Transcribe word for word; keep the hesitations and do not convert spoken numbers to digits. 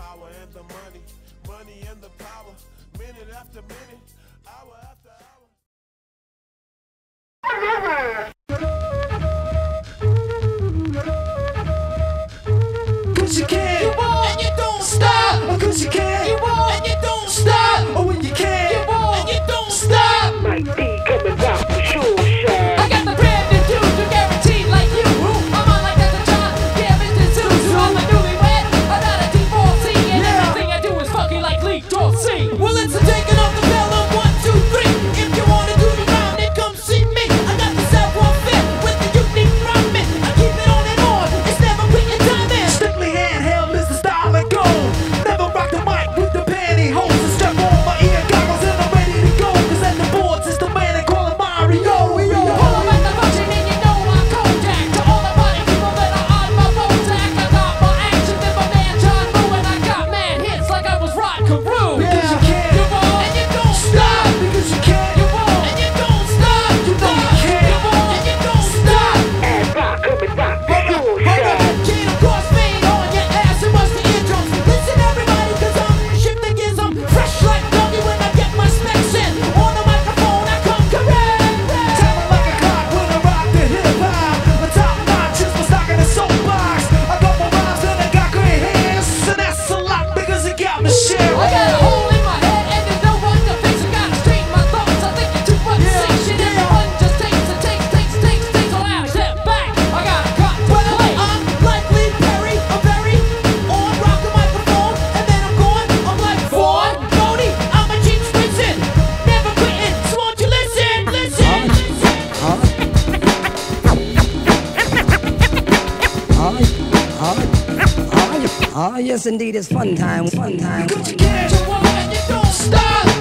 power and the money, money and the power, minute after minute, hour after hour. Cause you can, you won't, and you don't stop. Cause you can, you won't, and you don't stop. Or when you can, you won't, and you don't stop. Mike D coming back for sure, shine. I got the brand new dude, you guaranteed like you. I'm on like that's a job, yeah, Mister Zeus. I'm a newlywed, I'm not a divorcee, and yeah. Everything I do is funky like Lee Dorsey. Well, it's a taking off the bell of one, two, three. If you wanna do the round, then come see me. I got the Savoir Faire with the unique rhyming. I keep it on and on, it's never quitting timing. Strictly handheld is the style I go. Never rock the mic with the pantyhose. And strap on my ear goggles and I'm ready to go. Cause at the boards it's the man they call him Mario. Pull up at the function and you know I'm Kodak. To all the party people that are on my Bojack. I got more action than my man John Woo. And I got mad hits like I was Rod Carew. Because you can, you won't, and you don't stop. Because you can, you won't, and you don't stop. You know you can, you won't, and you don't stop. And rock coming back for sure, shine. Chain of course made on your ass and bust the eardrums. Listen everybody, cause I'm ship the gears. I'm fresh like doggy when I get my specs in. On the microphone I come correct. Timing like a clock when I rock the hip hop. The top notch is my stock in the soapbox. I got more rhymes and I got great hands. And that's a lot because it got me sharing. I got a hole in my head and there's no one to fix it. Gotta straighten my thoughts. I think it's too much sick shit. Everyone just takes and takes, takes, takes, takes. So I step back. I gotta cut. Well, I'm like Lee Perry. I'm very on rock the microphone. And then I'm going. I'm like Vaughn Bodie. I'm a Gene Swinson. Never quitting. So won't you listen? Listen. Ah, yes, indeed, it's fun time, fun time. Cause you can't, you won't, and you don't stop.